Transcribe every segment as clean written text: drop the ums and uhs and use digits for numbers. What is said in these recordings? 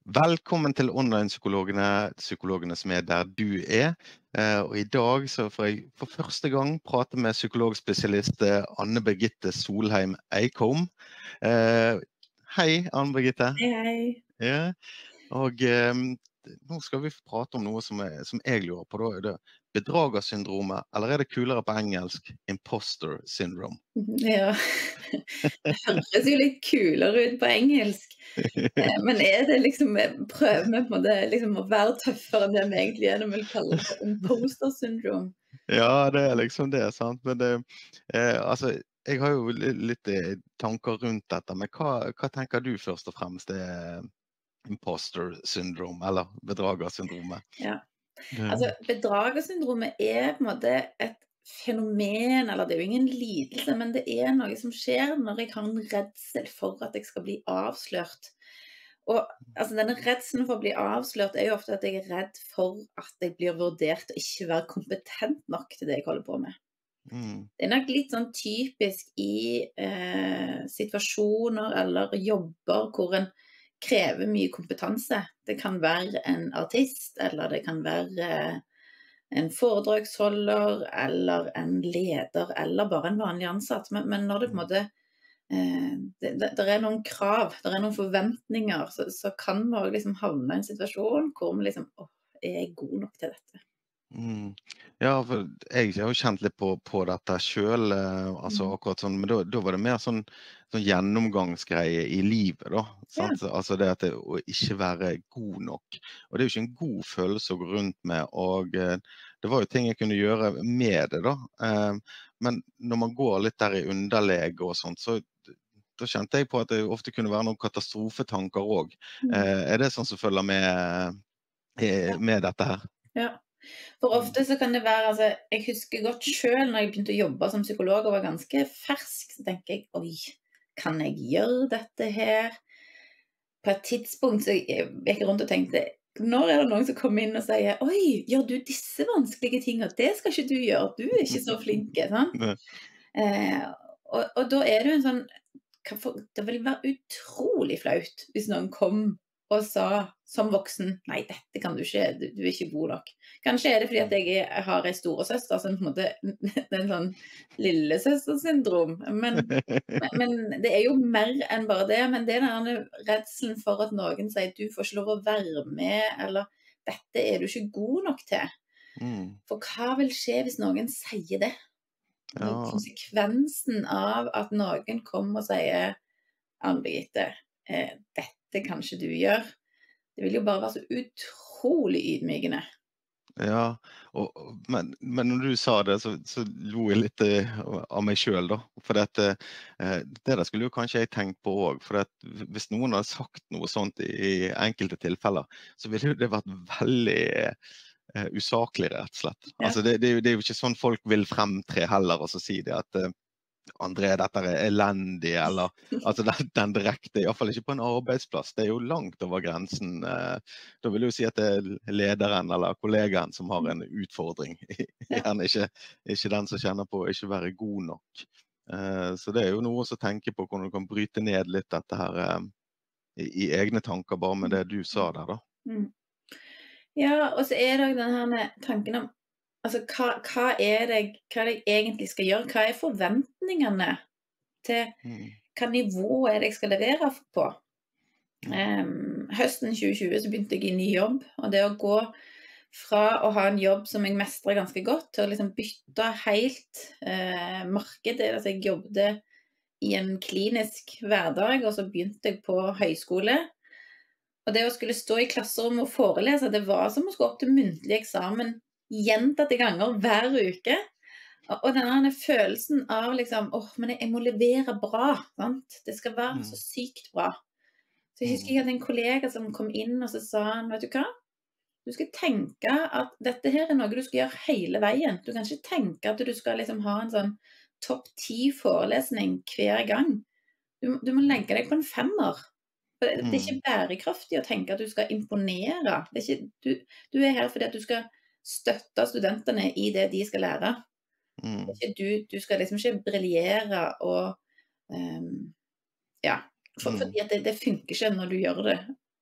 Velkommen til Online-psykologene, psykologene som der du Og i dag så får jeg for første gang prate med psykologspesialist Anne Birgitte Solheim Eikholm. Hei, Anne Birgitte. Hei, hei. Ja, og nå skal vi prate om noe som jeg lurer på. Da det bedragersyndromet, eller det kulere på engelsk, imposter syndrome? Ja, det høres jo litt kulere ut på engelsk, men det liksom prøver vi på en måte liksom å være tøffere enn det vi egentlig når vi kaller det for imposter syndrome? Ja, det liksom det, sant? Men det, altså, jeg har jo litt tanker rundt dette, men hva tenker du først og fremst imposter syndrome, eller bedragersyndromet? Ja, Ja. altså bedragersyndromet på en måte et fenomen, eller det er jo ingen lidelse, men det noe som skjer når jeg har en redsel for at jeg skal bli avslørt. Og altså, denne redselen for å bli avslørt jo ofte at jeg redd for at jeg blir vurdert å ikke være kompetent nok til det jeg holder på med. Mm, Det nok litt sånn typisk i situasjoner eller jobber hvor en krever mye kompetanse. Det kan være en artist, eller det kan være en foredragsholder, eller en leder, eller bare en vanlig ansatt. Men når det på en mm. måte det noen krav, det noen forventninger, så kan vi også liksom havne i en situasjon hvor vi liksom åh, jeg god nok til dette? Mm. Ja, for jeg har jo kjent litt på dette selv, altså Mm. akkurat sånn, men da var det mer sånn gjennomgangsgreie i livet da, Ja. sant? Altså det at å ikke være god nok, og det er jo ikke en god følelse å gå rundt med, og det var jo ting jeg kunne gjøre med det da, men når man går litt der i underlege og sånt, så da kjente jeg på at det ofte kunne være noen katastrofetanker også. Mm. Det sånn som følger med dette her? Ja. For Mm. ofte så kan det være altså, jeg husker godt selv når jeg begynte å jobbe som psykolog og var ganske fersk, så tenker jeg, oi, kan jeg gjøre dette her? På et tidspunkt så gikk jeg rundt og tenkte, når det noen som kommer inn og sier, oi, gjør du disse vanskelige tingene? Det skal ikke du gjøre, du ikke så flink, sant? Ne. Eh, og da det jo en sånn, det vil være utrolig flaut hvis noen kom og sa som voksen, nei, dette kan du ikke, du ikke god nok. Kanskje det fordi at jeg har en storesøster som på en måte, det en sånn lillesøstersyndrom, men det jo mer enn bare det, men det denne redselen for at noen sier du får ikke lov å være med, eller dette du ikke god nok til. Mm. For hva vil skje hvis noen sier det? Og Ja, konsekvensen av at noen kommer og sier, Anne Birgitte, dette kan ikke du gjøre. Det vil jo bare være så utrolig ydmykende. ja. Men når du sa det, så lo jeg litt av meg selv da. For det der skulle jo kanskje jeg tenkt på også. For hvis noen hadde sagt noe sånt i enkelte tilfeller, så ville jo det vært veldig usaklig, rett og slett. Ja, Altså det jo ikke sånn folk vil fremtre heller, og så si det at André, dette elendig, eller altså den direkte, i hvert fall ikke på en arbeidsplass, det jo langt over grensen. Da vil jeg jo si at det lederen eller kollegaen som har en utfordring, ja. gjerne ikke den som kjenner på å ikke være god nok. Så det jo noe å tenke på, hvordan du kan bryte ned litt dette her i egne tanker, bare med det du sa der da. Mm. Ja, og så det jo den her med tanken om, altså hva det jeg egentlig skal gjøre? Hva forventningene til Mm, hva nivå det jeg skal levere på? mm, Høsten 2020 så begynte jeg i ny jobb, og det å gå fra å ha en jobb som jeg mestret ganske godt, til å liksom bytte helt marked. Altså jeg jobbet i en klinisk hverdag, og så begynte jeg på høyskole. Og det å skulle stå i klasserom og forelese, det var som å skulle opp til muntlig eksamen gjentatte ganger hver uke. Og denne følelsen av liksom, men jeg må levere bra, sant? Det skal være så mm, sykt bra. Så jeg husker mm, jeg hadde en kollega som kom inn, og så sa han, vet du hva? Du skal tenke at dette her noe du skal gjøre hele veien. Du kan ikke tenke at du skal liksom ha en sånn topp 10 forelesning hver gang. Du må legge deg på en 5-er. For det mm, ikke bærekraftig å tenke at du skal imponere. Det ikke, du her fordi at du skal støtte studentene i det de skal lære. Det mm, ikke du skal liksom ikke briljere og ja, mm. fordi at det funker ikke når du gjør det.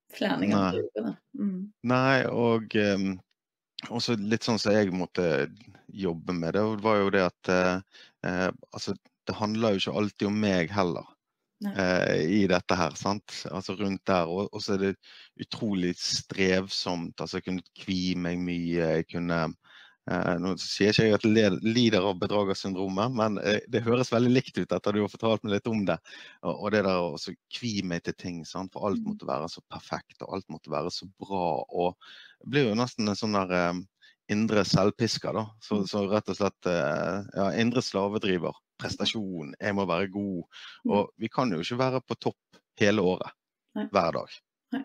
flere ganger Nei. i uka da. Nei, og også litt sånn som jeg måtte jobbe med det, var jo det at altså, det handler jo ikke alltid om meg heller. Nei. I dette her, sant? Altså rundt der, og så er det utrolig strevsomt, altså jeg kunne kvie meg mye, jeg kunne, nå sier ikke jeg at jeg lider av bedragersyndromet, men det høres veldig likt ut etter du har fortalt meg litt om det, og det der å kvie meg til ting, sant? For alt måtte være så perfekt, og alt måtte være så bra, og det blir jo nesten en sånn der indre selvpisker da, så rett og slett, ja, indre slavedriver, prestasjon, jeg må være god, og vi kan jo ikke være på topp hele året, Nei. hver dag.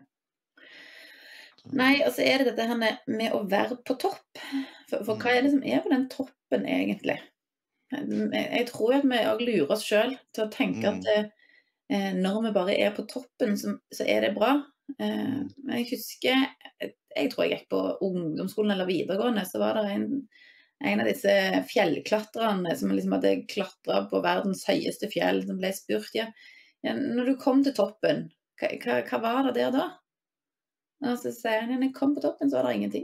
Nei, altså er det dette her med å være på topp, for hva er det som er på den toppen egentlig? Jeg tror at vi også lurer oss selv til å tenke at når vi bare er på toppen, så er det bra. Jeg husker, jeg tror jeg gikk på ungdomsskolen eller videregående, så var det en av disse fjellklatrerne som liksom hadde klatret på verdens høyeste fjell, som ble spurt, ja, når du kom til toppen, hva var det der da? Og så sier han, når jeg kom på toppen, så var det ingenting.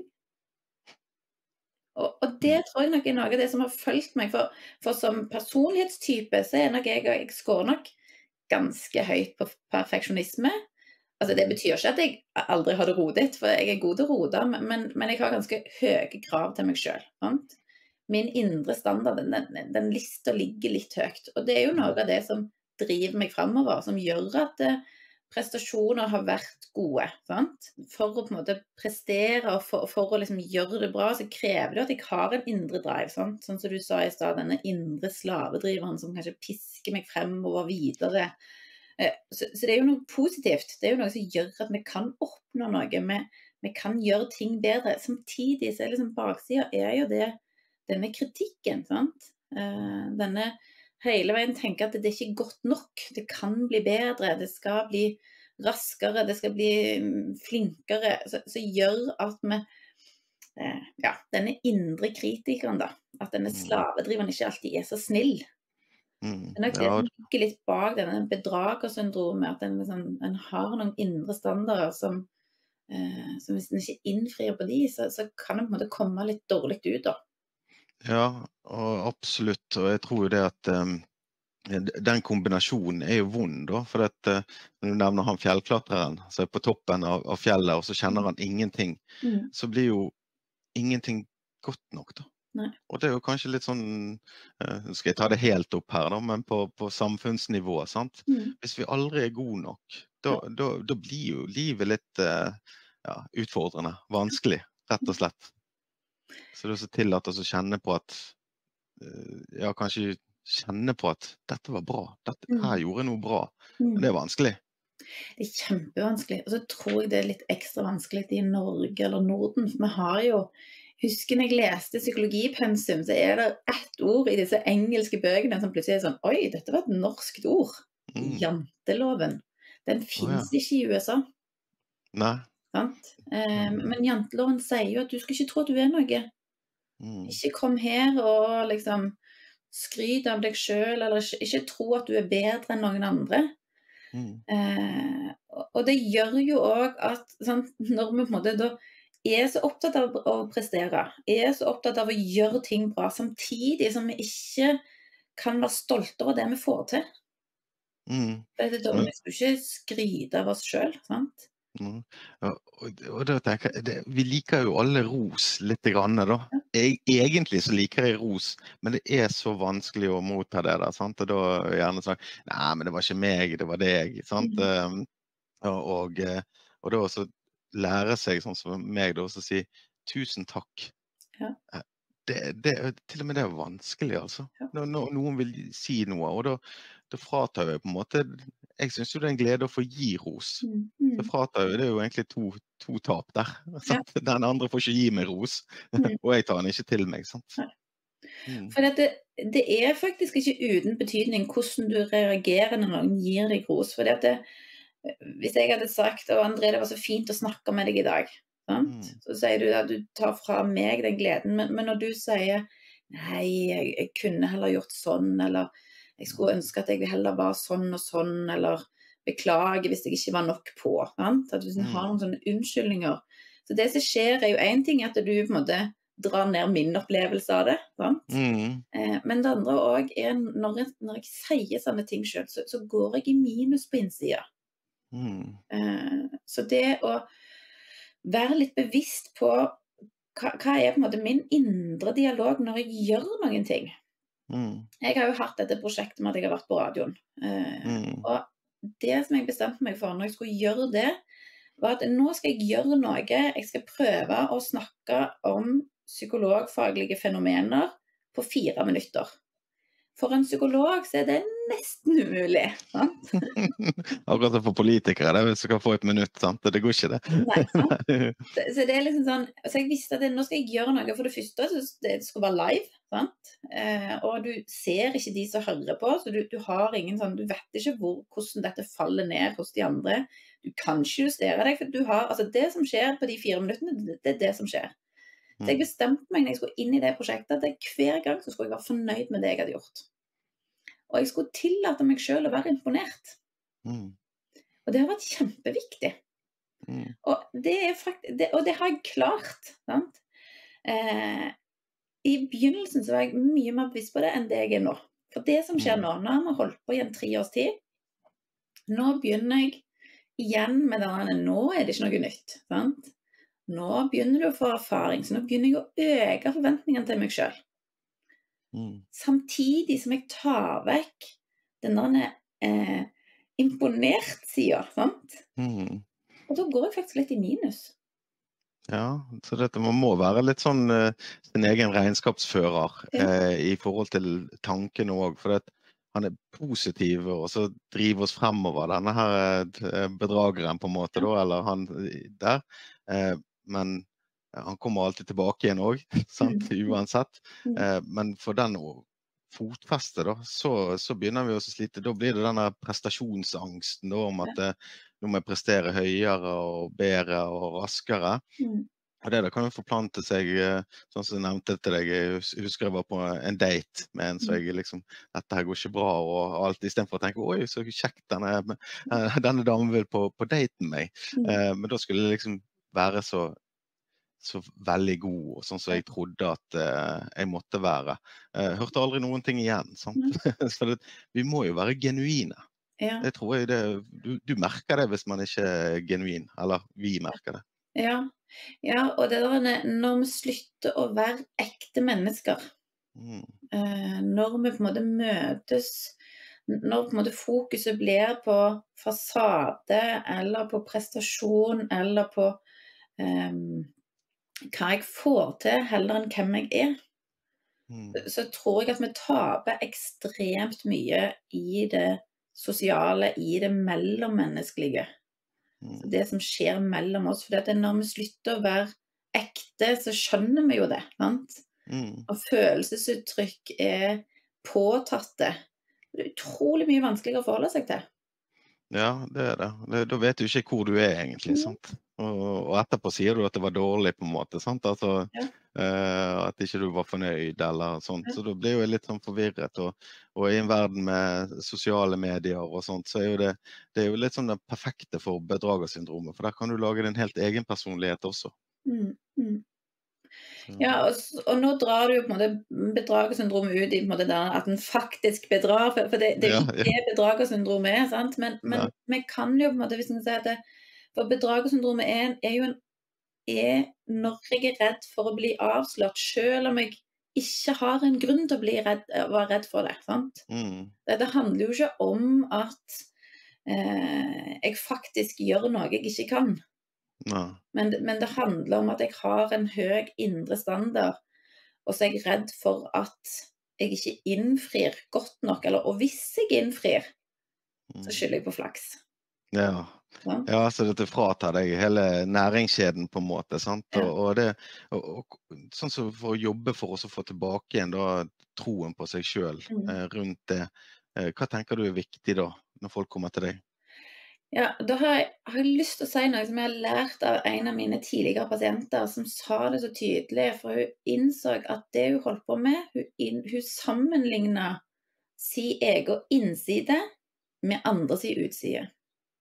Og det tror jeg nok er noe av det som har følt meg, for som personlighetstype, så er nok jeg skårer nok ganske høyt på perfeksjonisme. Altså det betyr ikke at jeg aldri har det rodet, for jeg er god til å rode, men jeg har ganske høye krav til meg selv. Sant? Min indre standard, den lista ligger litt høyt, og det er jo noe av det som driver meg fremover, som gjør at prestasjoner har vært gode, sant? For å på en måte prestere, og for å liksom gjøre det bra, så krever det at jeg har en indre drive, sant? Sånn som du sa i sted, denne indre slavedriveren som kanskje pisker meg fremover videre. Så det er jo noe positivt, det er jo noe som gjør at vi kan oppnå noe, vi kan gjøre ting bedre. Samtidig så er liksom baksiden er jo denne kritikken, sant? Denne hele veien tenker at det er ikke godt nok, det kan bli bedre, det skal bli raskere, det skal bli flinkere, så gjør at vi, ja, denne indre kritikeren da, at denne slavedriveren ikke alltid er så snill. Det er nok det som ligger litt bak denne bedragersyndromet, at en har noen indre standarder som hvis en ikke innfrir på de, så kan det på en måte komme litt dårlig ut da. Ja, og absolutt, og jeg tror jo det at den kombinasjonen er jo vond da, for at når du nevner han fjellklatreren, så er på toppen av fjellet, og så kjenner han ingenting, så blir jo ingenting godt nok da. Nei. Og det er jo kanskje litt sånn, nå skal jeg ta det helt opp her da, men på samfunnsnivå, sant? Hvis vi aldri er gode nok, da blir jo livet litt ja, utfordrende, vanskelig, rett og slett. Så det er så tillatt å kjenne på at, ja, kanskje kjenne på at dette var bra, dette her gjorde noe bra, men det er vanskelig. Det er kjempevanskelig, og så tror jeg det er litt ekstra vanskelig i Norge eller Norden, for vi har jo, husker når jeg leste psykologipensum, så er det ett ord i disse engelske bøkene som plutselig er sånn, oi, dette var et norskt ord, janteloven, den finnes ikke i USA. Nei. Sant? Men janteloven sier jo at du skal ikke tro at du er noe. Ikke kom her og liksom skryt av deg selv, eller ikke tro at du er bedre enn noen andre. Og det gjør jo også at sant, når vi på en måte da er så opptatt av å prestere, er så opptatt av å gjøre ting bra, samtidig som vi ikke kan være stolte over det vi får til. For det er da vi skal ikke skryte av oss selv, sant? Og da tenker jeg, vi liker jo alle ros litt grann da. Egentlig så liker jeg ros, men det er så vanskelig å motta det der, sant? Og da gjerne sånn, nei, men det var ikke meg, det var deg, sant? Og da også lære seg sånn som meg da, også si tusen takk. Til og med det er vanskelig, altså. Når noen vil si noe, og da fratar jeg på en måte, jeg synes jo det er en glede å få gi ros. Så fratar jeg, det er jo egentlig to tap der. Den andre får ikke gi meg ros, og jeg tar den ikke til meg, sant? For det er faktisk ikke uten betydning hvordan du reagerer når noen gir deg ros. For hvis jeg hadde sagt, og André, det var så fint å snakke med deg i dag, så sier du at du tar fra meg den gleden, men når du sier nei, jeg kunne heller gjort sånn, eller jeg skulle ønske at jeg heller var sånn og sånn, eller beklager hvis jeg ikke var nok på, sant? At hvis en har noen sånne unnskyldninger. Så det som skjer jo en ting, at du på en måte drar ned min opplevelse av det, sant? Men det andre også når jeg sier sånne ting selv, så går jeg i minus på innsiden. Så det å være litt bevisst på hva på en måte min indre dialog når jeg gjør noen ting. Jeg har jo hatt dette prosjektet med at jeg har vært på radioen. Og det som jeg bestemte meg for når jeg skulle gjøre det, var at nå skal jeg gjøre noe. Jeg skal prøve å snakke om psykologfaglige fenomener på 4 minutter. For en psykolog så er det nesten umulig, sant? Akkurat som for politikere, det hvis du kan få et minutt, sant? Det går ikke det. Nei, sant? Så det er liksom sånn, så jeg visste at nå skal jeg gjøre noe. For det første, så det skal være live, sant? Og du ser ikke de som hører på, så du har ingen sånn, du vet ikke hvordan dette faller ned hos de andre. Du kan ikke justere deg, for du har, altså det som skjer på de 4 minuttene, det er det som skjer. Så jeg bestemte meg når jeg skulle inn i det prosjektet, at hver gang så skulle jeg være fornøyd med det jeg hadde gjort. Og jeg skulle tillate meg selv å være imponert. Og det har vært kjempeviktig. Og det har jeg klart, sant? I begynnelsen så var jeg mye mer bevisst på det enn det jeg er nå. For det som skjer nå har vi holdt på i en 3 års tid, nå begynner jeg igjen med denne, nå er det ikke noe nytt, sant? Nå begynner du å få erfaring, så nå begynner jeg å øke forventningene til meg selv. Samtidig som jeg tar vekk denne imponert siden, sant? Og da går jeg faktisk litt i minus. Ja, så dette man må være litt sånn sin egen regnskapsfører i forhold til tankene også, for han er positiv og så driver oss fremover, denne her bedrageren på en måte da, eller han der, men han kommer alltid tilbake igjen også, sant, uansett. Men for den fotfeste da, så begynner vi også å slite. Da blir det denne prestasjonsangsten da, om at nå må jeg prestere høyere og bedre og raskere. Og det kan jo forplante seg, sånn som jeg nevnte til deg, jeg husker jeg var på en date med en, så jeg liksom, dette her går ikke bra, og alt, i stedet for å tenke, oi, så kjekt denne damen vil på daten med meg. Men da skulle det liksom være så veldig god, og sånn som jeg trodde at jeg måtte være. Hørte aldri noen ting igjen, sant? Så vi må jo være genuine. Det tror jeg du merker det hvis man ikke er genuin, eller vi merker det. Ja, og det når vi slutter å være ekte mennesker, når vi på en måte møtes, når på en måte fokuset blir på fasade, eller på prestasjon, eller på hva jeg får til, heller enn hvem jeg er, så tror jeg at vi taper ekstremt mye i det sosiale, i det mellommenneskelige. Så det som skjer mellom oss, for når vi slutter å være ekte, så skjønner vi jo det, sant? Og følelsesuttrykk er påtatte. Det er utrolig mye vanskeligere å forholde seg til. Ja, det er det. Da vet du ikke hvor du er egentlig, sant? Og etterpå sier du at det var dårlig på en måte, sant? Altså, at ikke du var fornøyd eller sånt. Så da blir jo litt sånn forvirret. Og i en verden med sosiale medier og sånt, så er det jo litt sånn det perfekte for bedragersyndromet. For der kan du lage din helt egen personlighet også. Ja, og nå drar du jo på en måte bedragersyndromet ut i på en måte der, at den faktisk bedrar, for det er ikke det bedragersyndromet er, sant? Men vi kan jo på en måte, hvis man sier at for bedragersyndromet er når jeg er redd for å bli avslørt, selv om jeg ikke har en grunn til å være redd for det, sant? Det handler jo ikke om at jeg faktisk gjør noe jeg ikke kan. Men det handler om at jeg har en høy indre standard, og så er jeg redd for at jeg ikke innfrir godt nok, og hvis jeg innfrir, så skylder jeg på flaks. Ja, så dette fratar deg hele næringskjeden på en måte, sant? Og sånn som for å jobbe for oss å få tilbake igjen da, troen på seg selv rundt det, hva tenker du er viktig da, når folk kommer til deg? Ja, da har jeg lyst til å si noe som jeg har lært av en av mine tidligere pasienter, som sa det så tydelig, for hun innså at det hun holdt på med, hun sammenlignet sin egen innside med andre sin utside.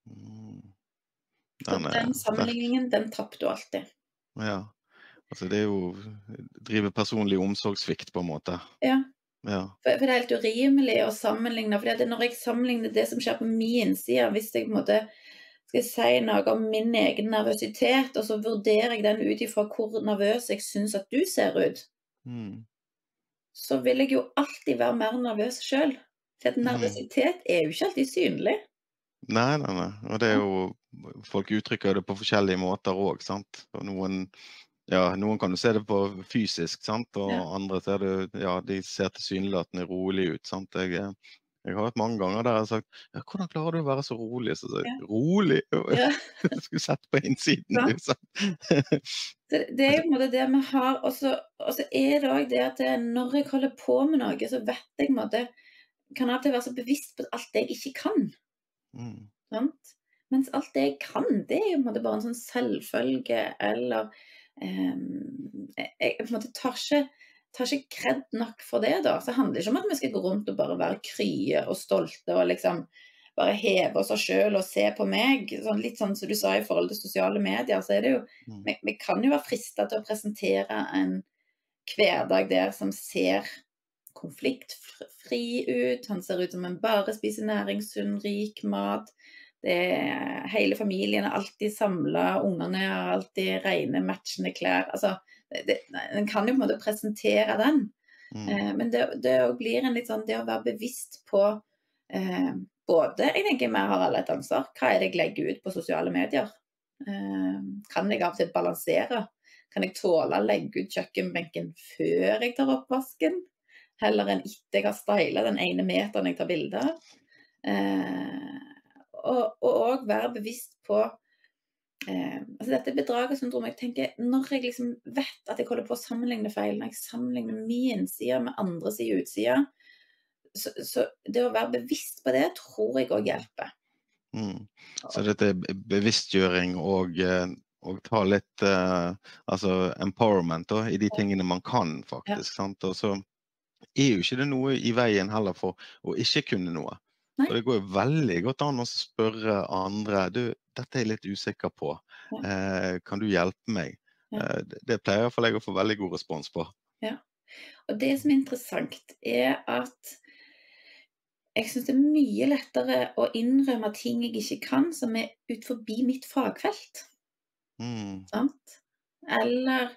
Mm. Så Den den sterk. sammenligningen, den tappte du alltid. Ja. Altså det jo drive personlig omsorgssvikt på en måte. Ja. Ja. For det er helt urimelig å sammenligne, for det når jeg sammenligner det som skjer på min innside, hvis jeg på en måte skal si noe om min egen nervøsitet, og så vurderer jeg den ut ifra hvor nervøs jeg synes at du ser ut, Mm. så vil jeg jo alltid være mer nervøs selv. For at Mm. nervøsitet er jo ikke alltid synlig. Nei, nei, nei. Og det Ja. jo folk uttrykker det på forskjellige måter også, sant? Og noen kan du se det på fysisk, sant? Og Ja. andre ser det, ja, de ser tilsynelatende rolig ut, sant? Jeg har hørt mange ganger der jeg har sagt, ja, hvordan klarer du å være så rolig? Så sier Ja. jeg, rolig? Ja. Jeg skulle sett på innsiden, Sant. du, sant? Så det er jo på en måte det vi har, og så er det også det at når jeg holder på med noe, så vet jeg på en måte, kan av og til være så bevisst på alt det jeg ikke kan. Mm. Sant? Mens alt det jeg kan, det er jo på en måte bare en sånn selvfølge, eller jeg på en måte tar ikke kred nok for det da. Så det handler ikke om at vi skal gå rundt og bare være krye og stolte, og liksom bare heve oss selv og se på meg. Sånn, litt sånn som du sa i forhold til sosiale medier, så er det jo, Mm. vi kan jo være fristet til å presentere en hverdag der som ser konfliktfri ut. Han ser ut som en bare spiser næringssunn, rik mat. Hele familien er alltid samlet, ungene har alltid rene, matchende klær. Altså, en kan jo på en måte presentere den. Mm. Men det blir en litt sånn, det å være bevisst på både, jeg tenker vi har alle et ansvar. Hva er det jeg legger ut på sosiale medier? Kan jeg av og til balansere? Kan jeg tåle å legge ut kjøkkenbenken før jeg tar oppvasken? Heller enn etter jeg har stylet den ene meteren jeg tar bilde av. Og også være bevisst på altså dette bedragersyndromet. Jeg tenker, når jeg liksom vet at jeg holder på å sammenligne feil, når jeg sammenligner min innside med andres utside, så det å være bevisst på det tror jeg også hjelper. Mm. Så dette bevisstgjøring og ta litt altså empowerment da, i de tingene man kan Ja. faktisk, sant? Og så jo ikke det noe i veien heller for å ikke kunne noe. Nei. For det går jo veldig godt an å spørre andre, du, dette er jeg litt usikker på, Ja. kan du hjelpe meg? Ja. Det pleier i hvert fall jeg å få veldig god respons på. Ja. Og det som er interessant er at jeg synes det er mye lettere å innrømme ting jeg ikke kan, som er ut forbi mitt fagfelt. Mm. Sant? Eller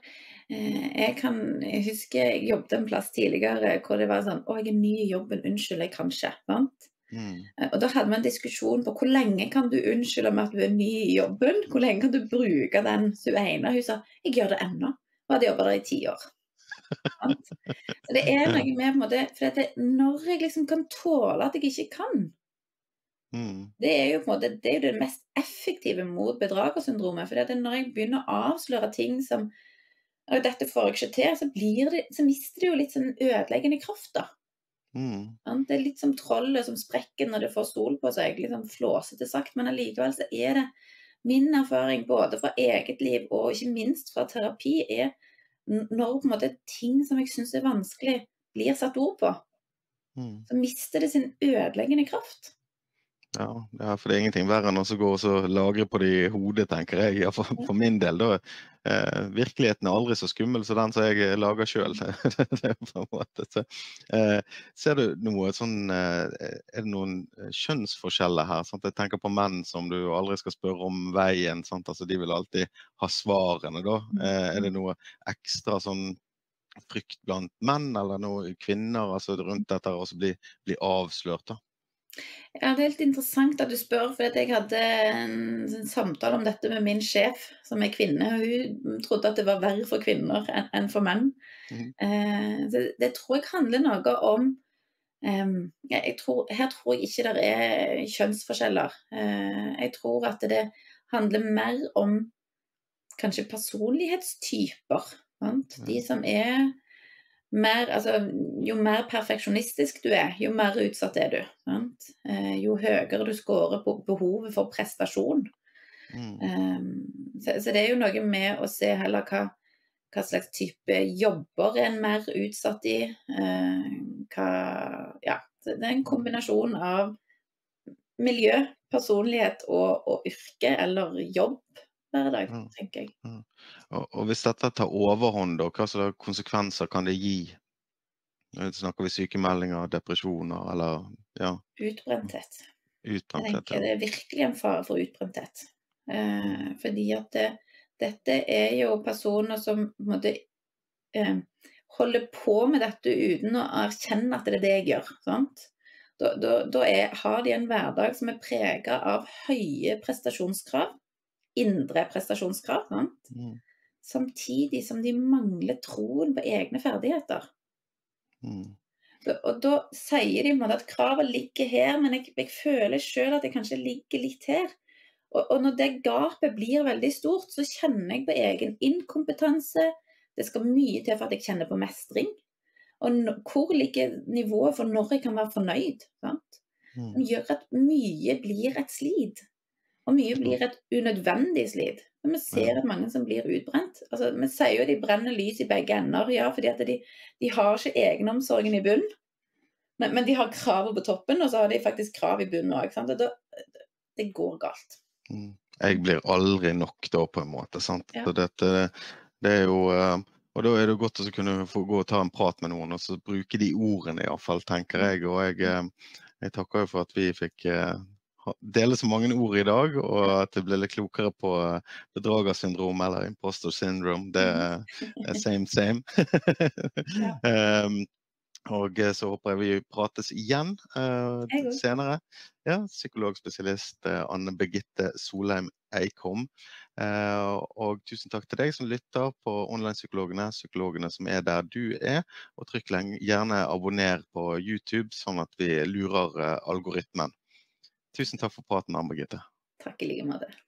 jeg husker jeg jobbet en plass tidligere hvor det var sånn, jeg er ny i jobben, unnskyld, jeg kan ikke, sant? Mm. Og da hadde vi en diskusjon på hvor lenge kan du unnskylde med at du er ny i jobben? Hvor lenge kan du bruke den ene? Hun sa, jeg gjør det ennå, og hadde jobbet der i 10 år. Sant? Så det er noe med på en måte, for når jeg liksom kan tåle at jeg ikke kan, Mm. det er jo på en måte, det er jo det mest effektive mot bedragersyndromet, for når jeg begynner å avsløre ting som dette får jeg ikke til, så mister det jo litt sånn ødeleggende kraft da. Mm. Sant? Det er litt som trollet som sprekker når det får stol på seg, litt sånn flåsete sagt, men allikevel så er det min erfaring både fra eget liv og ikke minst fra terapi er når på en måte ting som jeg synes er vanskelig blir satt ord på, Mm. så mister det sin ødeleggende kraft. Ja, for det er ingenting verre enn å gå og så lagre på det i hodet, tenker jeg. Ja, for min del, da. Virkeligheten er aldri så skummel som den som jeg lager selv. Det er på en måte. Så, ser du noe sånn, er det noen kjønnsforskjeller her? Sant? Jeg tenker på menn som du aldri skal spørre om veien, sant? Altså, de vil alltid ha svarene da. Er det noe ekstra sånn frykt blant menn, eller noen kvinner altså, rundt dette også bli avslørt da? Ja, det er helt interessant at du spør, for jeg hadde en samtale om dette med min sjef, som er kvinne, og hun trodde at det var verre for kvinner enn for menn. Mhm. Det tror jeg handler noe om, her tror jeg ikke det er kjønnsforskjeller. Jeg tror at det handler mer om kanskje personlighetstyper, sant? De som er mer, altså, jo mer perfeksjonistisk du er, jo mer utsatt er du, sant? Jo høyere du scorer på behovet for prestasjon. Så det er jo noe med å se heller hva slags type jobber er en mer utsatt i. Så det er en kombinasjon av miljø, personlighet og yrke eller jobb hver dag, Ja, tenker jeg. ja. Og hvis dette tar overhånd, da, hva slags konsekvenser kan det gi? Nå snakker vi sykemeldinger, depresjoner, eller ja, Utbrenthet. Jeg utbrenthet, tenker ja. det er virkelig en fare for utbrenthet. Mm, Fordi at dette er jo personer som på en måte holder på med dette uten å erkjenne at det er det jeg gjør. Sant? Har de en hverdag som er preget av høye prestasjonskrav, indre prestasjonskrav, sant? mm, Samtidig som de mangler troen på egne ferdigheter. mm, Og da sier de på en måte at kravet ligger her, men jeg føler selv at det kanskje ligger litt her. Og når det gapet blir veldig stort, så kjenner jeg på egen inkompetanse. Det skal mye til for at jeg kjenner på mestring. Og hvor ligger nivået for når jeg kan være fornøyd? Sant? mm. Som gjør at mye blir et slit. Og mye Ja, blir et unødvendig slit. Og vi ja, ser at mange som blir utbrent. Altså, vi sier jo de brenner lys i begge ender, ja, fordi at de har ikke egenomsorgen i bunn. Men de har kravet på toppen, og så har de faktisk krav i bunnen også. Sant? Det går galt. mm. Jeg blir aldri nok da, på en måte, sant? Ja. Så det er jo, og da er det godt å kunne få gå og ta en prat med noen, og så bruke de ordene i hvert fall, tenker jeg. Og jeg takker jo for at vi fikk dele så mange ord i dag, og at det ble litt klokere på bedragersyndrom eller imposter syndrome. Det er same. Ja. Og så håper jeg vi prates igjen Jeg òg. senere. Ja, psykologspesialist Anne Birgitte Solheim Eikom. Og tusen takk til deg som lytter på Online-psykologene, psykologene som er der du er. Og trykk gjerne abonner på YouTube, sånn at vi lurer algoritmen. Tusen takk for praten, Anne Birgitte. Takk i like måte.